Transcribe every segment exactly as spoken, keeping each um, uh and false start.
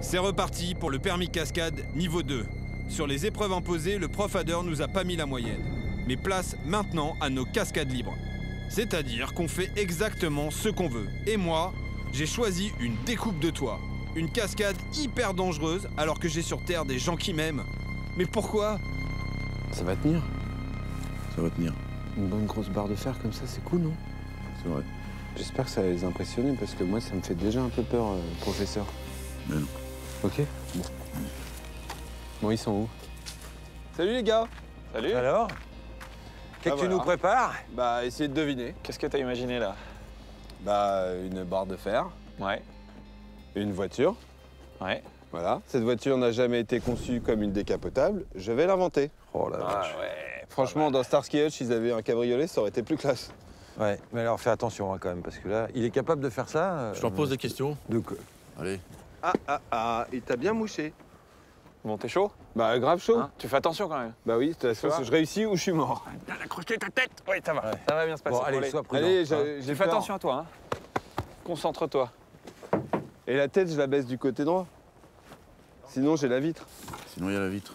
C'est reparti pour le permis cascade niveau deux. Sur les épreuves imposées, le prof Ader nous a pas mis la moyenne. Mais place maintenant à nos cascades libres. C'est-à-dire qu'on fait exactement ce qu'on veut. Et moi, j'ai choisi une découpe de toit. Une cascade hyper dangereuse alors que j'ai sur Terre des gens qui m'aiment. Mais pourquoi? Ça va tenir. Ça va tenir. Une bonne grosse barre de fer comme ça, c'est cool, non? C'est vrai. J'espère que ça va les impressionner parce que moi, ça me fait déjà un peu peur, euh, professeur. Mais non. Ok. Bon. Bon, ils sont où? Salut les gars. Salut. Alors? Qu'est-ce Ah, que tu voilà. nous prépares? Bah, essayez de deviner. Qu'est-ce que t'as imaginé là? Bah, une barre de fer, Ouais. une voiture. Ouais. Voilà. Cette voiture n'a jamais été conçue comme une décapotable. Je vais l'inventer. Oh la Ah vache. ouais. Franchement, dans Starsky Hutch, ils avaient un cabriolet, ça aurait été plus classe. Ouais, mais alors fais attention hein, quand même, parce que là, il est capable de faire ça. euh, Je leur pose des questions. De quoi? Allez. Ah, ah, ah, il t'a bien mouché. Bon, t'es chaud? Bah, grave chaud. Hein, tu fais attention quand même. Bah oui, de toute façon, vois je réussis ou je suis mort. Bien accroché ta tête. Oui, ça va. Ça va bien se passer. Bon, allez, sois prudent. Allez, hein. j'ai j'ai Fais peur. attention à toi. Hein. Concentre-toi. Et la tête, je la baisse du côté droit. Sinon, j'ai la vitre. Sinon, il y a la vitre.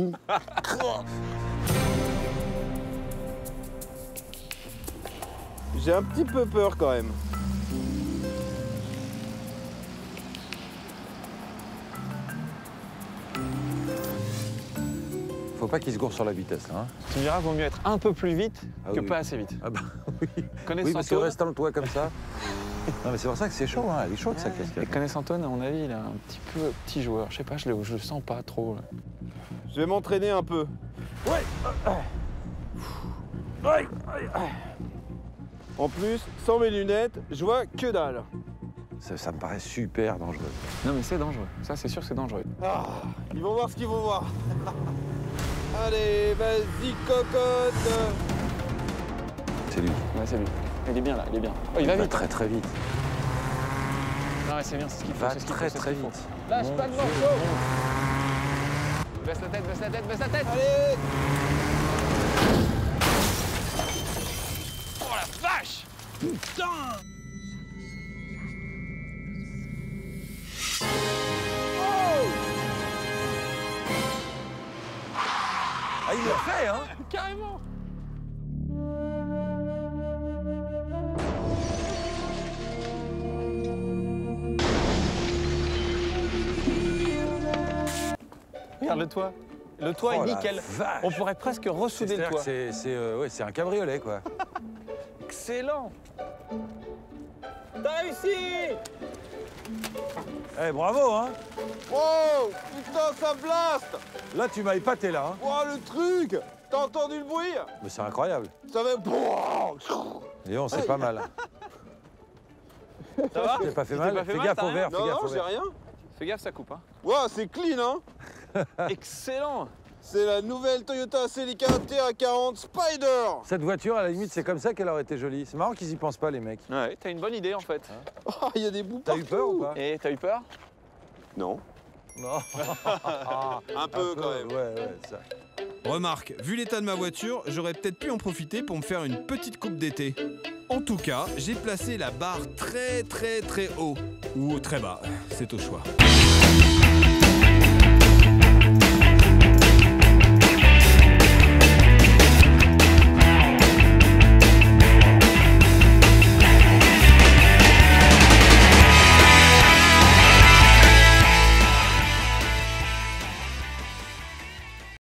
J'ai un petit peu peur quand même. Faut pas qu'il se gourre sur la vitesse là. Hein. Tu me diras, vaut mieux être un peu plus vite Ah que oui. pas assez vite. Ah bah oui. Connaissant Oui, parce que Antoine- restant le toit comme ça. Non mais c'est pour ça que c'est chaud, hein. Elle est chaude sa Et casquette. connaissant Antoine, à mon avis, il est un petit peu petit joueur. Je sais pas, je le, je le sens pas trop. Là. Je vais m'entraîner un peu. En plus, sans mes lunettes, je vois que dalle. Ça, ça me paraît super dangereux. Non, mais c'est dangereux. Ça, c'est sûr que c'est dangereux. Ah, ils vont voir ce qu'ils vont voir. Allez, vas-y, cocotte. C'est lui. Ouais, c'est lui. Il est bien là, il est bien. Oh, il va va vite. très très vite. Non, mais c'est bien, c'est ce qu'il Il faut. va c'est ce qu'il très faut, c'est ce très qu'il faut. vite. Lâche Mon pas de Dieu, morceau. mon- Baisse la tête, baisse la tête, baisse la tête. Allez. Oh la vache! Putain! Ah il l'a fait hein. Carrément! Regarde le toit. Le toit Oh est la nickel. vache. On pourrait presque ressouder le C'est-à-dire toit. que C'est c'est, euh, ouais, c'est un cabriolet quoi. Excellent! T'as réussi! Eh bravo hein. Oh, putain, ça blast. Là tu m'as épaté là. Hein. Oh, le truc. T'as entendu le bruit? Mais c'est incroyable. Ça va... Et on c'est pas mal. Ça va? T'as pas fait Tu t'es mal? pas fait Fais mal, gaffe t'as au rien verre, fais Non, gaffe non, au j'ai verre. rien. Fais gaffe, ça coupe, hein. Wow, c'est clean, hein. Excellent! C'est la nouvelle Toyota Celica T A quarante Spider. Cette voiture, à la limite, c'est comme ça qu'elle aurait été jolie. C'est marrant qu'ils y pensent pas, les mecs. Ouais, t'as une bonne idée en fait. Oh, il y a des bouts T'as partout. eu peur ou pas? Et t'as eu peur? Non. Non. Un peu quand même. Ouais, ouais, ça. Remarque, vu l'état de ma voiture, j'aurais peut-être pu en profiter pour me faire une petite coupe d'été. En tout cas, j'ai placé la barre très très très haut. Ou très bas, c'est au choix.